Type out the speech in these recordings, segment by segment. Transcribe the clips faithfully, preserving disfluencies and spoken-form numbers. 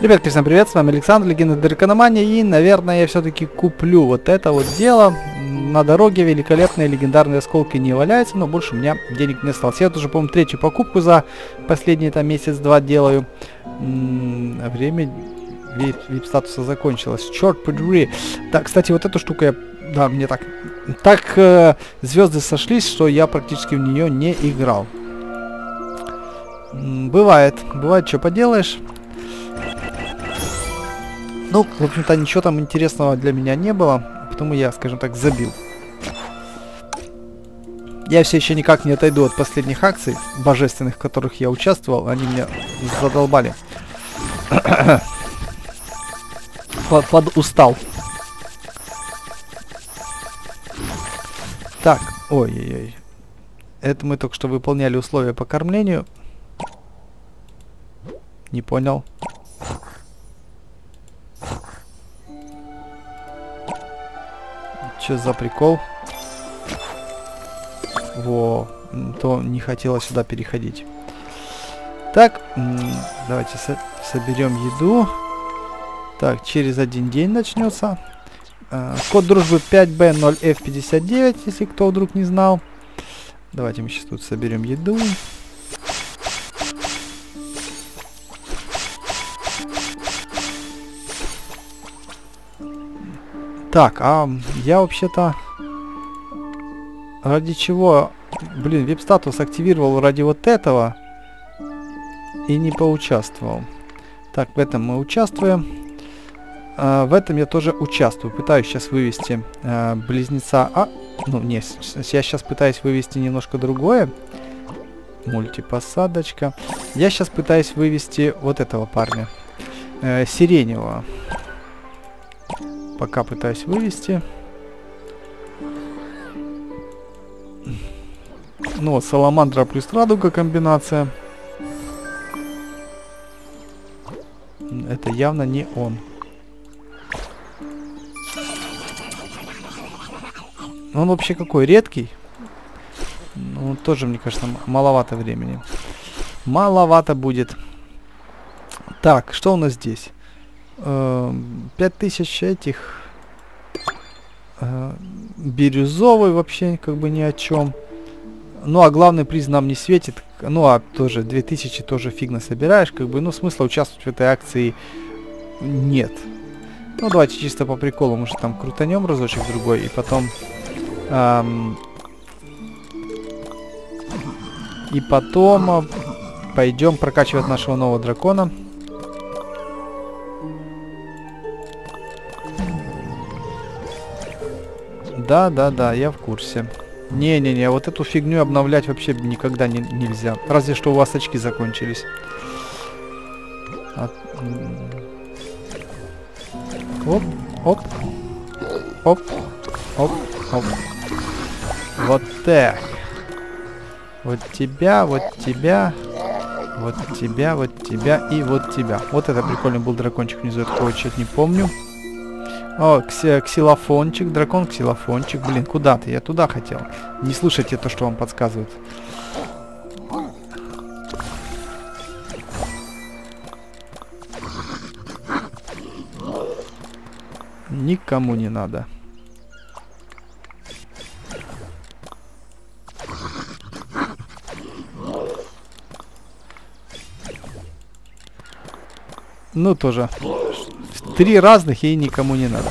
Ребятки, всем привет, с вами Александр, Легенда Дракономания, и, наверное, я все-таки куплю вот это вот дело. На дороге великолепные легендарные осколки не валяются, но больше у меня денег не осталось. Я тоже, по-моему, третью покупку за последний там месяц-два делаю. М -м, время вип-статуса закончилось. Черт подери. Так, кстати, вот эта штука, я... да, мне так... Так э, звезды сошлись, что я практически в нее не играл. М бывает, бывает, что поделаешь. Ну, в общем-то, ничего там интересного для меня не было, потому я, скажем так, забил. Я все еще никак не отойду от последних акций, божественных, в которых я участвовал. Они меня задолбали. под, под устал. Так, ой-ой-ой. Это мы только что выполняли условия по кормлению. Не понял. Что за прикол? Во, то не хотела сюда переходить. Так, давайте со соберем еду. Так, через один день начнется. А, код дружбы пять бэ ноль эф пятьдесят девять, если кто вдруг не знал. Давайте мы сейчас тут соберем еду. Так, а я вообще-то ради чего, блин, вип-статус активировал ради вот этого и не поучаствовал. Так, в этом мы участвуем. А, в этом я тоже участвую. Пытаюсь сейчас вывести а, близнеца. А, ну, не, я сейчас пытаюсь вывести немножко другое. Мультипосадочка. Я сейчас пытаюсь вывести вот этого парня. Э, сиреневого. Пока пытаюсь вывести. Ну вот, Саламандра плюс Радуга комбинация. Это явно не он. Он вообще какой? Редкий? Ну, тоже, мне кажется, маловато времени. Маловато будет. Так, что у нас здесь? пять тысяч этих. Э, бирюзовый вообще как бы ни о чем. Ну а главный приз нам не светит. Ну а тоже две тысячи тоже фигно собираешь. Как бы, ну смысла участвовать в этой акции нет. Ну давайте чисто по приколу. Может там крутанем разочек другой. И потом... Эм, и потом э, пойдем прокачивать нашего нового дракона. Да, да, да, я в курсе. Не-не-не, вот эту фигню обновлять вообще никогда не, нельзя. Разве что у вас очки закончились. От... Оп, оп, оп, оп, оп. Вот так. Вот тебя, вот тебя, вот тебя, вот тебя и вот тебя. Вот это прикольный был дракончик внизу, я такого что-то не помню. О, кси ксилофончик, дракон-ксилофончик. Блин, куда ты? Я туда хотел. Не слушайте то, что вам подсказывают. Никому не надо. Ну, тоже. Три разных и никому не надо.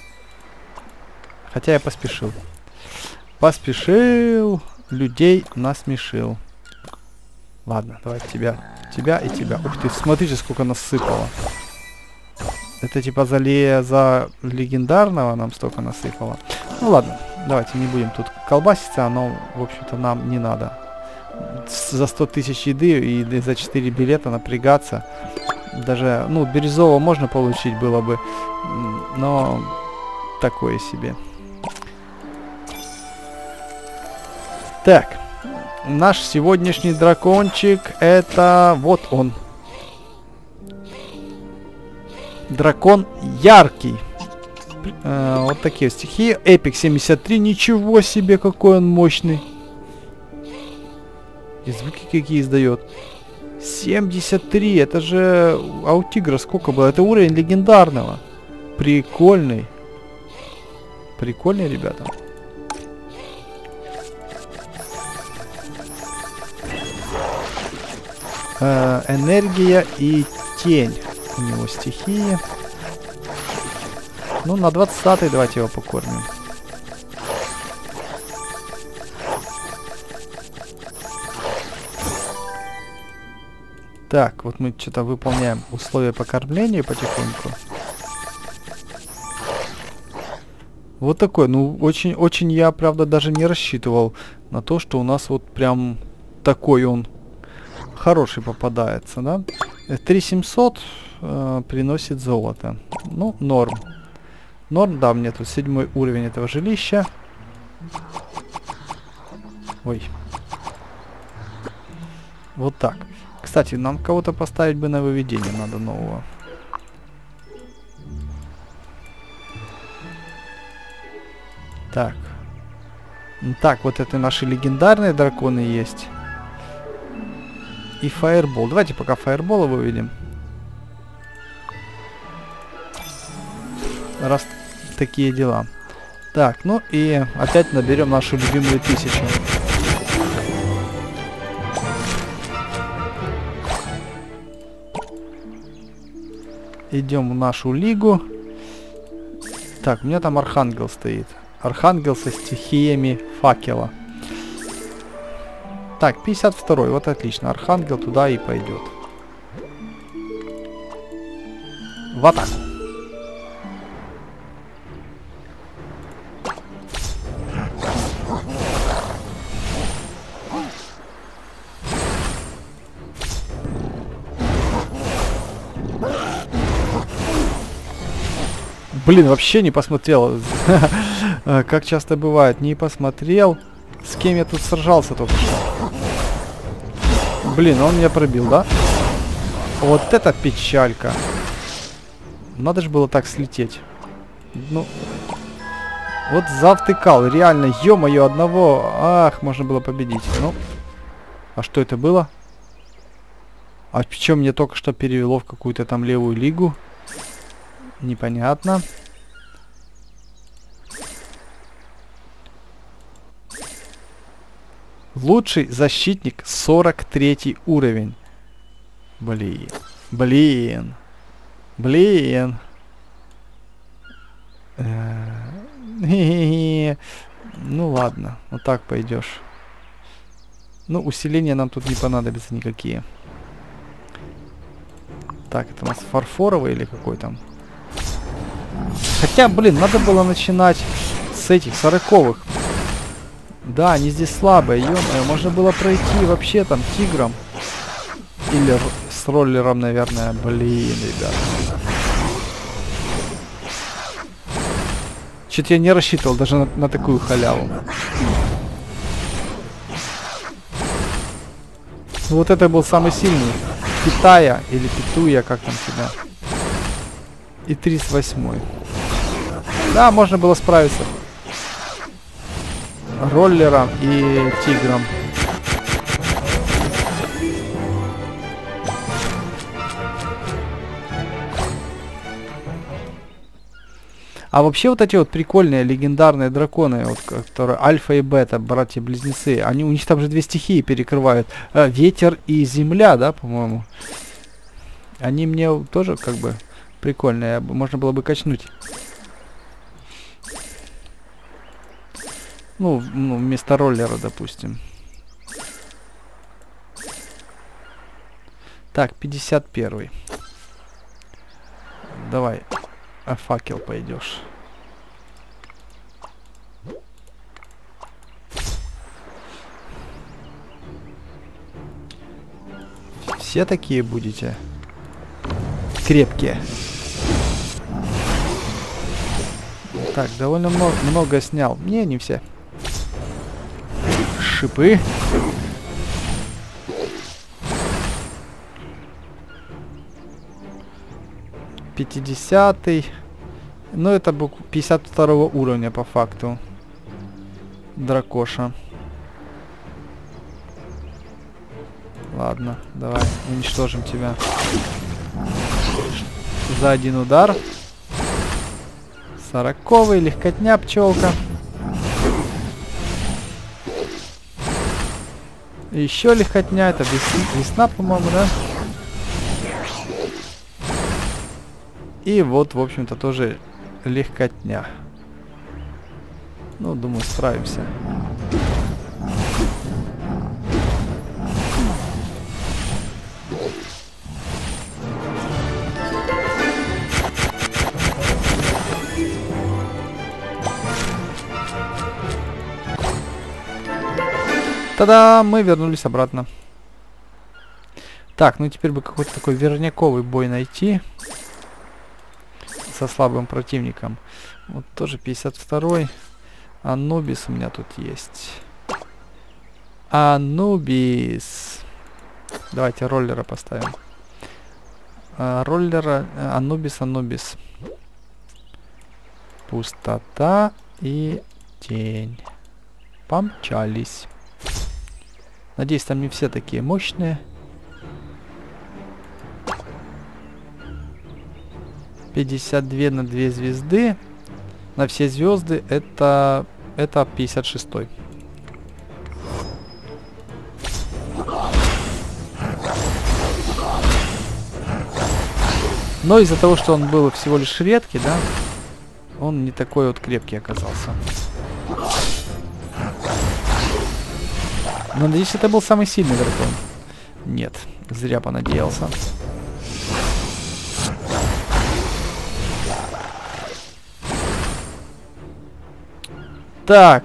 Хотя я поспешил. Поспешил. Людей насмешил. Ладно, давай тебя. Тебя и тебя. Ух ты, смотрите, сколько насыпало. Это типа за, ле... за легендарного нам столько насыпало. Ну ладно, давайте не будем тут колбаситься. Оно, в общем-то, нам не надо. За сто тысяч еды и за четыре билета напрягаться. Даже, ну, бирюзового можно получить было бы, но такое себе. Так, наш сегодняшний дракончик, это вот он. Дракон яркий. Э, вот такие стихии. Эпик семьдесят три, ничего себе, какой он мощный. И звуки какие издает. семьдесят три, это же... А у тигра сколько было? Это уровень легендарного. Прикольный. Прикольный, ребята. Э, энергия и тень. У него стихии. Ну, на двадцатый давайте его покормим. Так, вот мы что-то выполняем условия по кормлению потихоньку. Вот такой, ну, очень-очень я, правда, даже не рассчитывал на то, что у нас вот прям такой он хороший попадается, да? три семьсот э, приносит золото. Ну, норм. Норм, да, мне тут седьмой уровень этого жилища. Ой. Вот так. Кстати, нам кого-то поставить бы на выведение надо нового. Так. Так, вот это наши легендарные драконы есть. И фаербол. Давайте пока фаербола выведем. Раз такие дела. Так, ну и опять наберем нашу любимую тысячу. Идем в нашу лигу. Так, у меня там архангел стоит. Архангел со стихиями факела. Так, пятьдесят второй, вот отлично. Архангел туда и пойдет. В атаку. Блин, вообще не посмотрел. Как часто бывает, не посмотрел. С кем я тут сражался только что. Блин, он меня пробил, да? Вот это печалька. Надо же было так слететь. Ну, вот завтыкал, реально, ё-моё, одного. Ах, можно было победить. Ну, а что это было? А причем мне только что перевело в какую-то там левую лигу. Непонятно. Лучший защитник, сорок третий уровень. Блин. Блин. Блин. Ну ладно, вот так пойдешь. Ну, усиления нам тут не понадобятся никакие. Так, это у нас фарфоровый или какой там? Хотя, блин, надо было начинать с этих сороковых. Да, они здесь слабые, ё-моё, можно было пройти вообще там тигром. Или с роллером, наверное. Блин, ребят. Чё-то я не рассчитывал даже на, на такую халяву. Вот это был самый сильный. Питая или Питуя, как там тебя. И тридцать восьмой. Да, можно было справиться. Роллером и тигром. А вообще вот эти вот прикольные легендарные драконы, вот, которые альфа и бета, братья-близнецы, они, у них там же две стихии перекрывают. Э, ветер и земля, да, по-моему. Они мне тоже как бы прикольные, можно было бы качнуть. Ну, ну, вместо роллера, допустим. Так, пятьдесят первый. Давай, а факел пойдешь. Все такие будете крепкие. Так, довольно много, много снял. Не, не все. Шипы. пятидесятый. Ну, это был пятьдесят второго уровня по факту. Дракоша. Ладно, давай, уничтожим тебя. За один удар. Сороковый, легкотня, пчелка. Еще легкотня, это весна, весна по-моему, да? И вот, в общем-то, тоже легкотня. Ну, думаю, справимся. Тогда мы вернулись обратно. Так, ну теперь бы какой-то такой верняковый бой найти. Со слабым противником. Вот тоже пятьдесят второй. Анубис у меня тут есть. Анубис. Давайте роллера поставим. А, роллера. Анубис, Анубис. Пустота и тень. Помчались. Надеюсь, там не все такие мощные. пятьдесят два на две звезды. На все звезды это, это пятьдесят шестой. Но из-за того, что он был всего лишь редкий, да, он не такой вот крепкий оказался. Но надеюсь, это был самый сильный дракон. Нет, зря понадеялся. Так.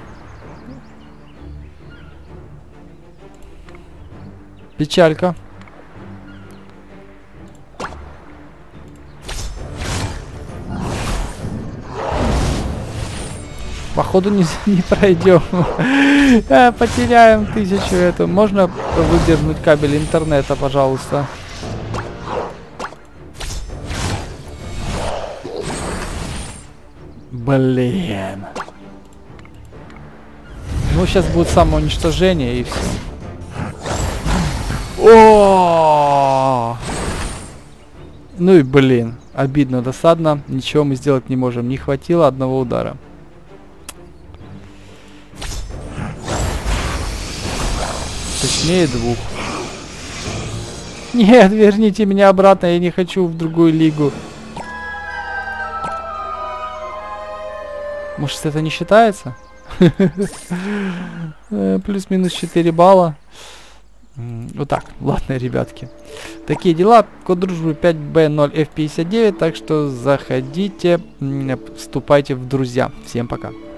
Печалька. Походу не, не пройдем. Потеряем тысячу эту. Можно выдернуть кабель интернета, пожалуйста? Блин. Ну, сейчас будет самоуничтожение и все. О! Ну и блин. Обидно, досадно. Ничего мы сделать не можем. Не хватило одного удара. Точнее двух. Нет, верните меня обратно, я не хочу в другую лигу. Может, это не считается? Плюс-минус четыре балла. Вот так. Ладно, ребятки. Такие дела. Код дружбы пять бэ ноль эф пятьдесят девять. Так что заходите, вступайте в друзья. Всем пока.